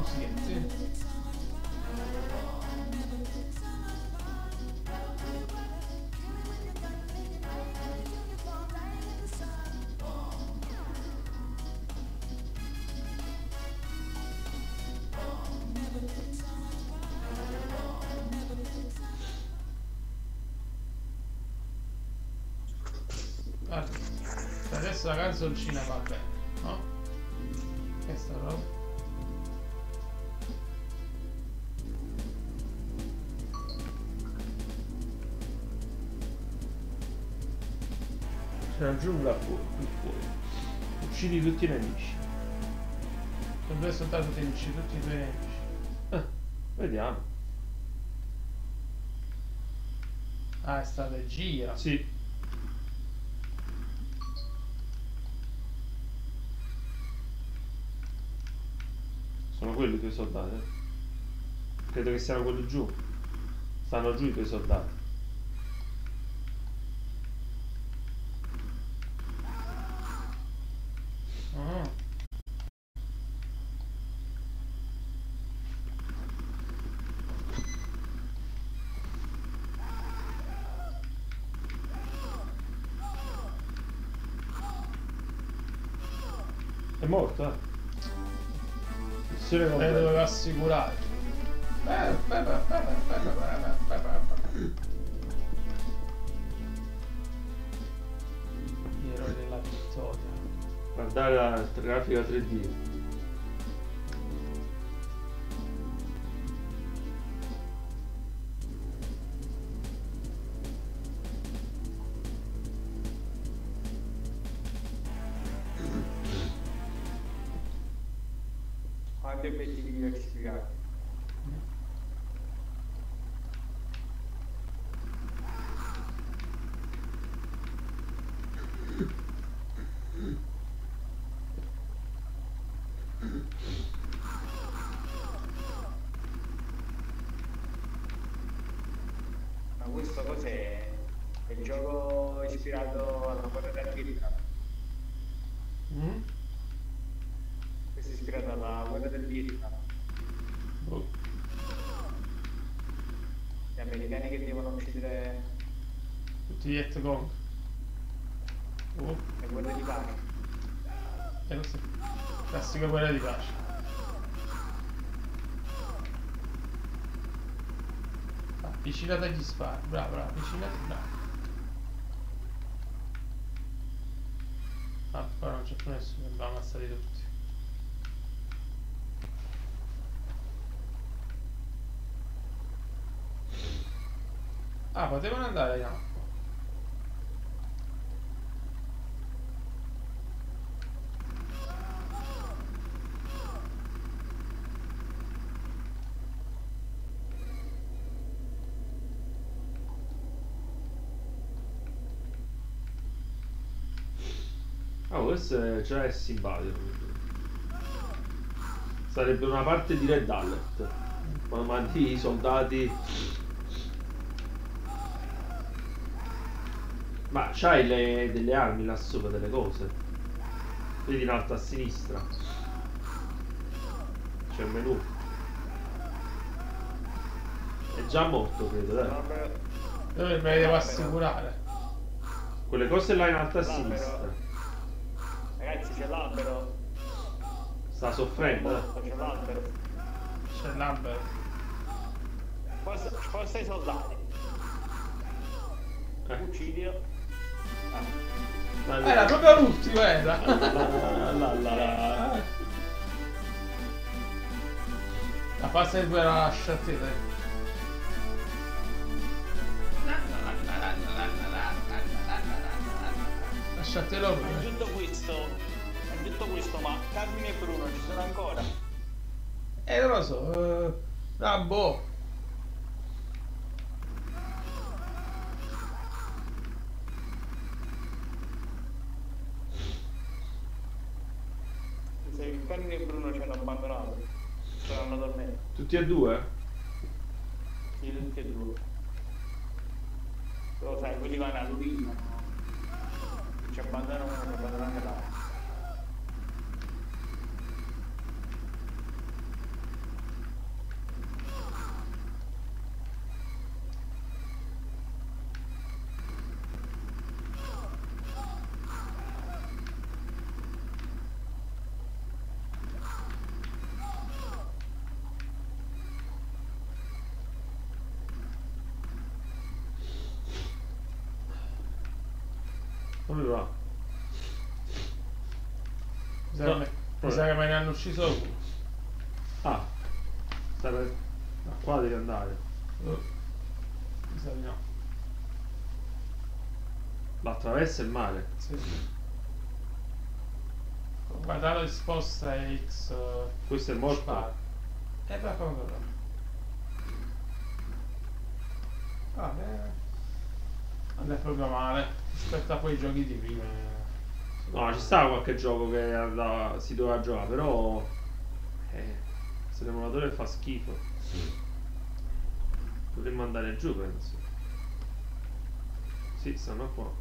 musichetti. Adesso la canzoncina va bene, no? Questa roba. C'è una giungla qui fuori. Uccidi tutti i nemici. Sono due soldato nemici, tutti i tuoi nemici. Vediamo. Ah, è strategia. Sì. Sono quelli i tuoi soldati. Credo che siano quelli giù. Stanno giù i tuoi soldati. È morto, eh? Missione completa. Dovevo assicurare. Gli eroi della vittoria. Guardare la grafica 3D. Quanti obiettivi diversificati? Ma questo cos'è? È il gioco ispirato alla guerra del Vietnam? Questo è ispirato alla guerra del Vietnam. Oh. Gli americani che devono uccidere Tutti gli Vietcong. le guerre di pace. Lo so. Classica guerra di pace. Avvicinate agli spari. Bravo, bravo, avvicinate, bravo. Ah, qua non c'è più nessuno, abbiamo ammazzati tutti. Ah, potevano andare in acqua. Oh, questo è, già è simpatico. Sarebbe una parte di Red Alert. Quando mandi i soldati. Ma c'hai delle armi là sopra, delle cose. Vedi in alto a sinistra. C'è il menu. È già morto, credo, dai. Dove me le devo assicurare? Quelle cose là in alto a sinistra. Ragazzi, c'è l'albero. Sta soffrendo, eh. C'è l'albero. C'è l'albero. Forse i soldati. Uccidio. Era proprio l'ultimo, era. La fase di guerra lasciate. Lasciatelo. È tutto questo, ma Carmine e Bruno ci sono ancora? Non lo so. Rambo. Se Carmine e Bruno ci hanno abbandonato, saranno dormenti. Tutti e due? Sì, tutti e due. Però sai, quelli vanno a Lurino. Ci abbandonano uno, ci abbandonano anche l'altro. Come va? Mi sa che me ne hanno ucciso uno. Ah, da qua devi andare. Mi sa di no. L'attraversa il mare. Sì, sì. Guarda la risposta è X. Questo è morto. Spara. Beh, come però. Non è proprio male. Rispetto a quei giochi di prima. No, ci sta qualche gioco che si doveva giocare, però questo emulatore fa schifo. Dovremmo andare giù, penso. Sì, stanno qua.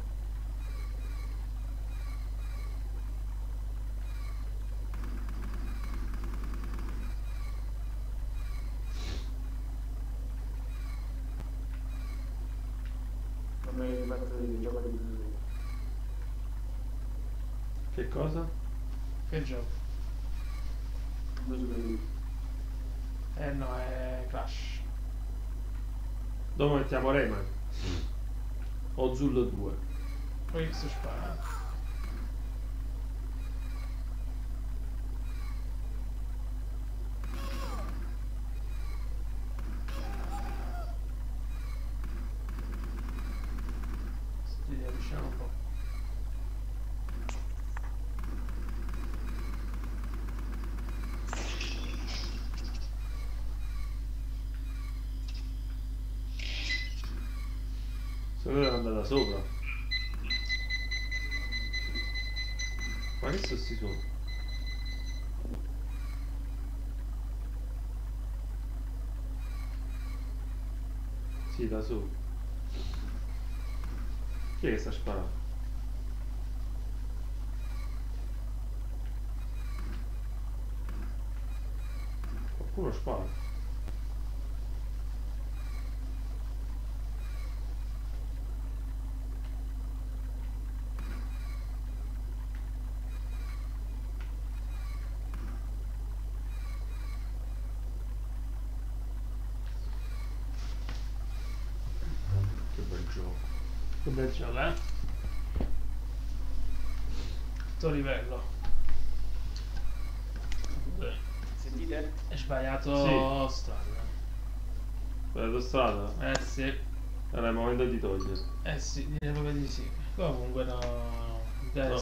Non mi hai fatto il gioco di Che cosa? Che gioco? No, è Crash. Dove mettiamo Rayman? O Zullo 2? Poi X spara. Ti avviciniamo un po'. Secondo me deve andare da sopra. Ma che sono sti suoni? Sì, da sopra. Chi è che sta sparando? Qualcuno spara. Che bel gioco. Che bel gioco, eh? Alto livello. Sentite? È sbagliato strada. Per strada? Sì. Era il momento di togliere. Sì, direi proprio di sì. Comunque no. No,